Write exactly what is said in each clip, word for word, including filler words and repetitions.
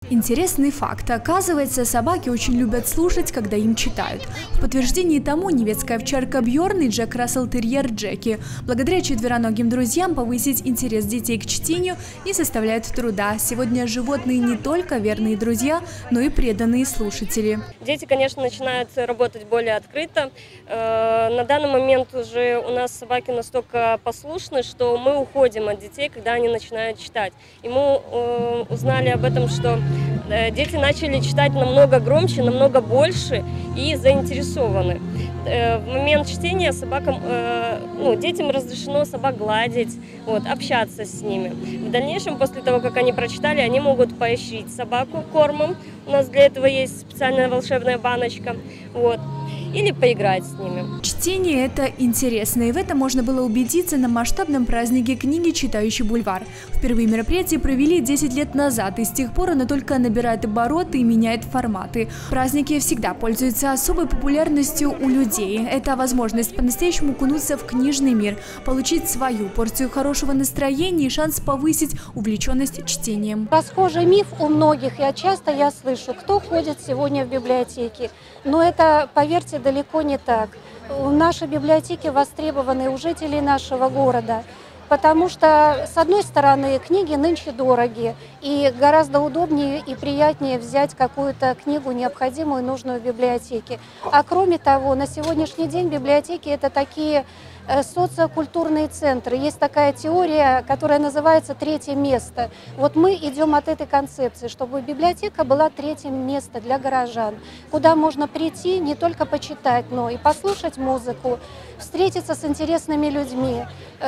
Интересный факт. Оказывается, собаки очень любят слушать, когда им читают. В подтверждении тому немецкая овчарка Бьорн и Джек Рассел-терьер Джеки. Благодаря четвероногим друзьям повысить интерес детей к чтению не составляет труда. Сегодня животные не только верные друзья, но и преданные слушатели. Дети, конечно, начинают работать более открыто. На данный момент уже у нас собаки настолько послушны, что мы уходим от детей, когда они начинают читать. И мы узнали об этом, что дети начали читать намного громче, намного больше и заинтересованы. В момент чтения собакам, ну, детям разрешено собак гладить, вот, общаться с ними. В дальнейшем, после того, как они прочитали, они могут поощрить собаку кормом. У нас для этого есть специальная волшебная баночка. Вот. Или поиграть с ними. Чтение – это интересно, и в этом можно было убедиться на масштабном празднике книги «Читающий бульвар». Впервые мероприятие провели десять лет назад, и с тех пор оно только набирает обороты и меняет форматы. Праздники всегда пользуются особой популярностью у людей. Это возможность по-настоящему окунуться в книжный мир, получить свою порцию хорошего настроения и шанс повысить увлеченность чтением. Расхожий миф у многих, я часто я слышу, кто ходит сегодня в библиотеки. Но это, поверьте, далеко не так. Наши библиотеки востребованы у жителей нашего города, потому что, с одной стороны, книги нынче дороги, и гораздо удобнее и приятнее взять какую-то книгу, необходимую, нужную в библиотеке. А кроме того, на сегодняшний день библиотеки – это такие социокультурные центры. Есть такая теория, которая называется «третье место». Вот мы идем от этой концепции, чтобы библиотека была третьим местом для горожан, куда можно прийти не только почитать, но и послушать музыку, встретиться с интересными людьми,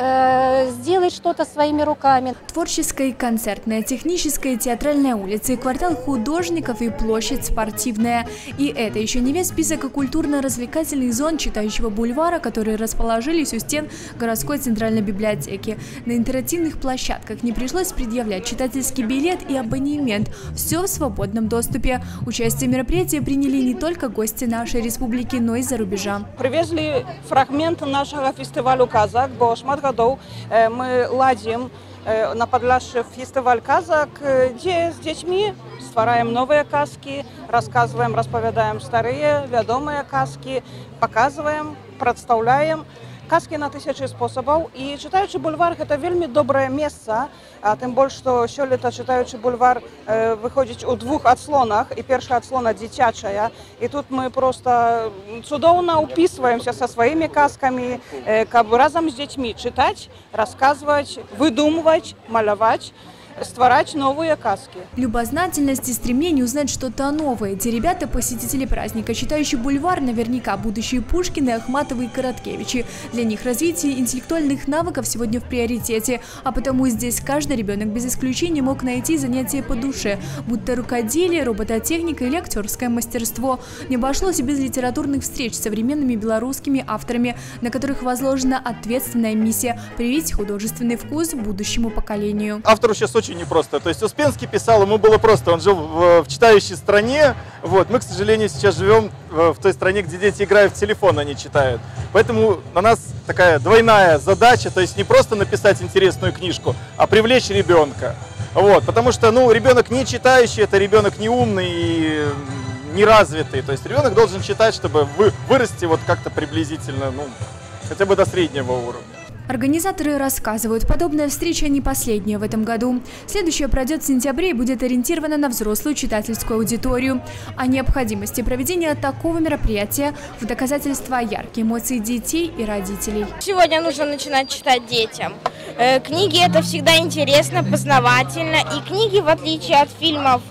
э, сделать что-то своими руками. Творческая, концертная, техническая, театральная улица, и квартал художников, и площадь спортивная. И это еще не весь список культурно-развлекательных зон читающего бульвара, которые расположились у стен городской центральной библиотеки. На интерактивных площадках не пришлось предъявлять читательский билет и абонемент. Все в свободном доступе. Участие в мероприятии приняли не только гости нашей республики, но и за рубежа. Привезли фрагмент нашего фестиваля «Казак», бо шмат годов мы ладим на Подляшше фестиваль «Казак», где с детьми ствараем новые казки, рассказываем, расповедаем старые, ведомые казки, показываем, представляем. Казки на тысячи способов. И читающий бульвар – это вельми доброе место, а тем более, что сёлета читающий бульвар э, выходит у двух отслонах, и первая отслона дитячая. И тут мы просто чудовно уписываемся со своими казками, э, как разом с детьми читать, рассказывать, выдумывать, малевать, створать новые казки. Любознательность и стремление узнать что-то новое. Эти ребята – посетители праздника. Читающий бульвар наверняка будущие Пушкины, Ахматовы и Короткевичи. Для них развитие интеллектуальных навыков сегодня в приоритете. А потому здесь каждый ребенок без исключения мог найти занятие по душе, будь то рукоделие, робототехника или актерское мастерство. Не обошлось и без литературных встреч с современными белорусскими авторами, на которых возложена ответственная миссия – привить художественный вкус будущему поколению. Автору сейчас очень непросто. То есть Успенский писал, ему было просто, он жил в, в читающей стране. Вот. Мы, к сожалению, сейчас живем в, в той стране, где дети играют в телефон, а не читают. Поэтому на нас такая двойная задача, то есть не просто написать интересную книжку, а привлечь ребенка. Вот. Потому что, ну, ребенок не читающий, это ребенок не умный и неразвитый. То есть ребенок должен читать, чтобы вы, вырасти вот как-то приблизительно, ну, хотя бы до среднего уровня. Организаторы рассказывают, подобная встреча не последняя в этом году. Следующая пройдет в сентябре и будет ориентирована на взрослую читательскую аудиторию. О необходимости проведения такого мероприятия в доказательство яркие эмоции детей и родителей. Сегодня нужно начинать читать детям. Книги – это всегда интересно, познавательно. И книги, в отличие от фильмов,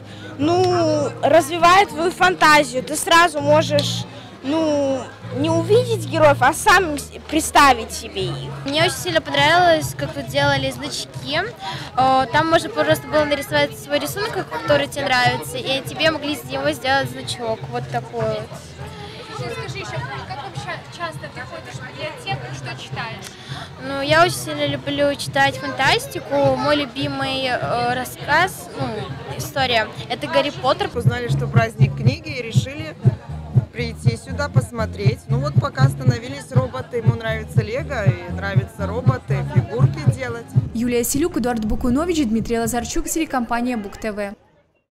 ну, развивают твою фантазию. Ты сразу можешь, ну, не увидеть героев, а сам представить себе их. Мне очень сильно понравилось, как тут делали значки. Там можно просто было нарисовать свой рисунок, который тебе нравится, и тебе могли из него сделать значок. Вот такой вот. Скажи еще, как вообще часто ты ходишь в библиотеку, что читаешь? Ну, я очень сильно люблю читать фантастику. Мой любимый э, рассказ, ну, история, это «Гарри Поттер». Узнали, что праздник книги, и решили прийти сюда, посмотреть. Ну вот пока остановились роботы, ему нравится лего, и нравятся роботы, фигурки делать. Юлия Селюк, Эдуард Букунович, Дмитрий Лазарчук, телекомпания Бук ТВ.